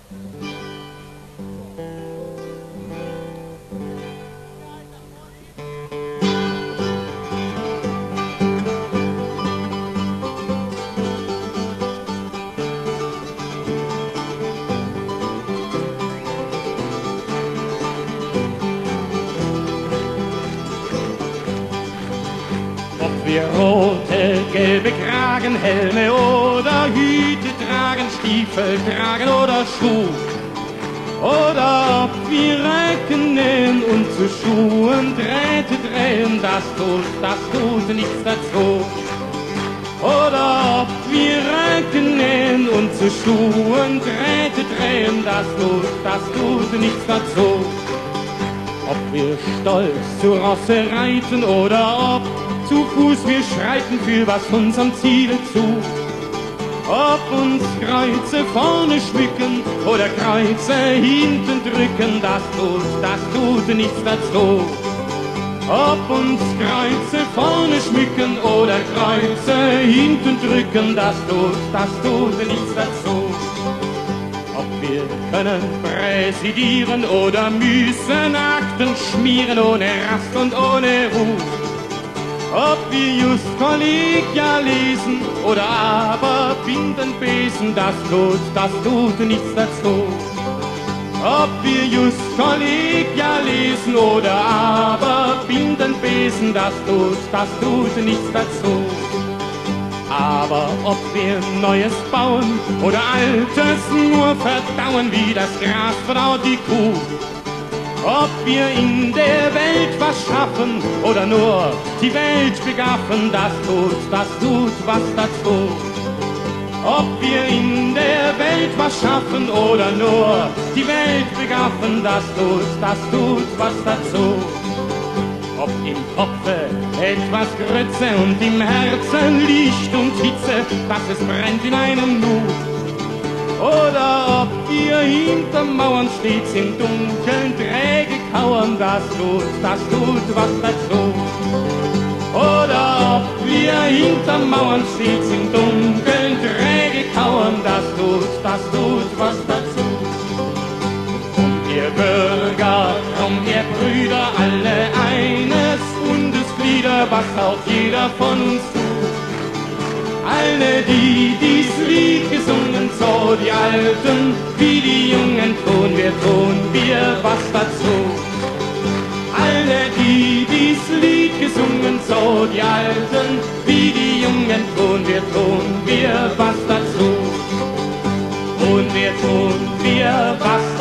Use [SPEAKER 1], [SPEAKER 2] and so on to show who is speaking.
[SPEAKER 1] Wir rote, gelbe Kragenhelme oder Hüte tragen, Stiefel tragen oder Schuh. Oder ob wir Röcken nähen und zu Schuhen Drähte drehen, das tut nichts dazu. Oder ob wir Röcken nähen und zu Schuhen Drähte drehen, das tut nichts dazu. Ob wir stolz zu Rosse reiten oder ob zu Fuß wir schreiten für was unserem Ziele zu. Ob uns Kreuze vorne schmücken oder Kreuze hinten drücken, das tut nichts dazu. Ob uns Kreuze vorne schmücken oder Kreuze hinten drücken, das tut nichts dazu. Ob wir können präsidieren oder müssen Akten schmieren ohne Rast und ohne Ruhe. Ob wir just Kollegia lesen oder aber Binden besen, das tut nichts dazu. Ob wir just Kollegia lesen oder aber Binden besen, das tut nichts dazu. Aber ob wir Neues bauen oder Altes nur verdauen, wie das Gras verdaut die Kuh. Ob wir in der Welt was schaffen oder nur die Welt begaffen, das tut was dazu. Ob wir in der Welt was schaffen oder nur die Welt begaffen, das tut was dazu. Ob im Kopfe etwas Grütze und im Herzen Licht und Hitze, dass es brennt in einem Nu. Oder ob ihr hinter Mauern stets im Dunkeln träge kauern, das tut was dazu. Oder ob wir hinter Mauern stets im Dunkeln träge kauern, das tut was dazu. Drum ihr Bürger, drum ihr Brüder, alle eines Bundesglieder, was auch jeder von uns tut. Alle, die dies Lied gesungen, so die Alten wie die Jungen, tun wir was dazu. Alle, die dies Lied gesungen, so die Alten wie die Jungen, tun wir was dazu. Und wir was